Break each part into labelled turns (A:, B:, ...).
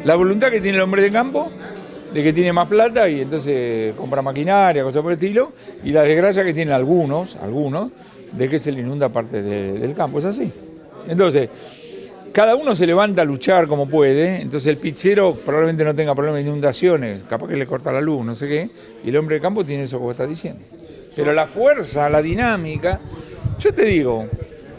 A: La voluntad que tiene el hombre de campo, de que tiene más plata y entonces compra maquinaria, cosas por el estilo, y la desgracia que tienen algunos, de que se le inunda parte del campo, es así. Entonces, cada uno se levanta a luchar como puede, entonces el pizzero probablemente no tenga problemas de inundaciones, capaz que le corta la luz, no sé qué, y el hombre de campo tiene eso que vos estás diciendo. Pero la fuerza, la dinámica, yo te digo,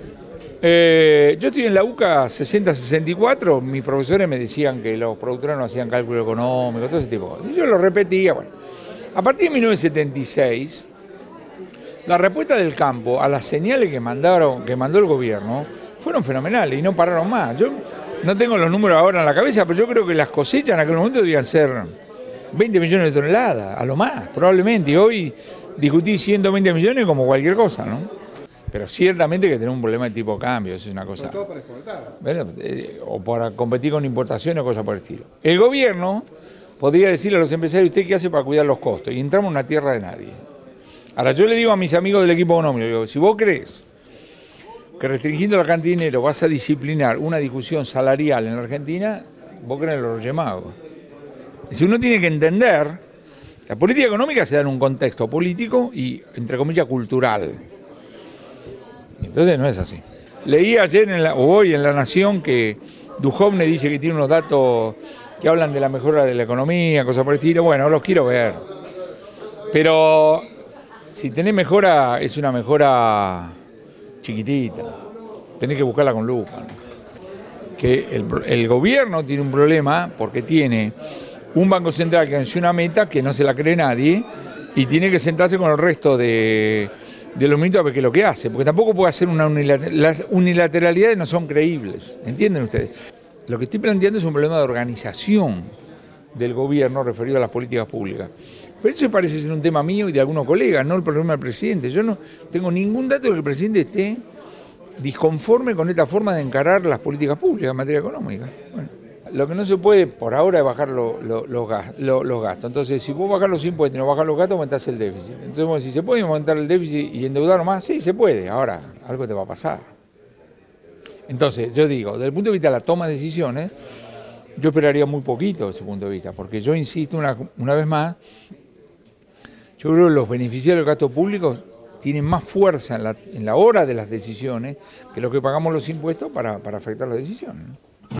A: yo estoy en la UCA 60-64, mis profesores me decían que los productores no hacían cálculo económico, todo ese tipo. Y yo lo repetía, bueno. A partir de 1976, la respuesta del campo a las señales que mandó el gobierno fueron fenomenales y no pararon más. Yo no tengo los números ahora en la cabeza, pero yo creo que las cosechas en aquel momento debían ser 20 millones de toneladas, a lo más, probablemente. Y hoy discutí 120 millones como cualquier cosa, ¿no? Pero ciertamente que tenemos un problema de tipo cambio, eso es una cosa.
B: Todo para exportar.
A: Bueno, o para competir con importaciones o cosas por el estilo. El gobierno podría decirle a los empresarios, ¿usted qué hace para cuidar los costos? Y entramos en una tierra de nadie. Ahora, yo le digo a mis amigos del equipo económico, digo, si vos crees que restringiendo la cantidad de dinero vas a disciplinar una discusión salarial en la Argentina, vos crees en los Reyes Magos. Si uno tiene que entender, la política económica se da en un contexto político y, entre comillas, cultural. Entonces no es así. Leí ayer o hoy en La Nación que Duhovne dice que tiene unos datos que hablan de la mejora de la economía, cosas por el estilo. Bueno, los quiero ver. Pero si tenés mejora, es una mejora chiquitita. Tenés que buscarla con lupa, ¿no? Que el gobierno tiene un problema porque tiene un Banco Central que anunció una meta que no se la cree nadie y tiene que sentarse con el resto de los ministros a ver qué es lo que hace, porque tampoco puede hacer una las unilateralidades no son creíbles, ¿entienden ustedes? Lo que estoy planteando es un problema de organización del gobierno referido a las políticas públicas. Pero eso parece ser un tema mío y de algunos colegas, no el problema del presidente. Yo no tengo ningún dato de que el presidente esté disconforme con esta forma de encarar las políticas públicas en materia económica. Bueno, lo que no se puede por ahora es bajar los gastos. Entonces, si vos bajás los impuestos y no bajás los gastos, aumentás el déficit. Entonces, bueno, si se puede aumentar el déficit y endeudar más, sí, se puede. Ahora, algo te va a pasar. Entonces, yo digo, desde el punto de vista de la toma de decisiones, yo esperaría muy poquito desde ese punto de vista, porque yo insisto una vez más, yo creo que los beneficiarios del gasto público tienen más fuerza en la hora de las decisiones que lo que pagamos los impuestos para afectar las decisiones, ¿no?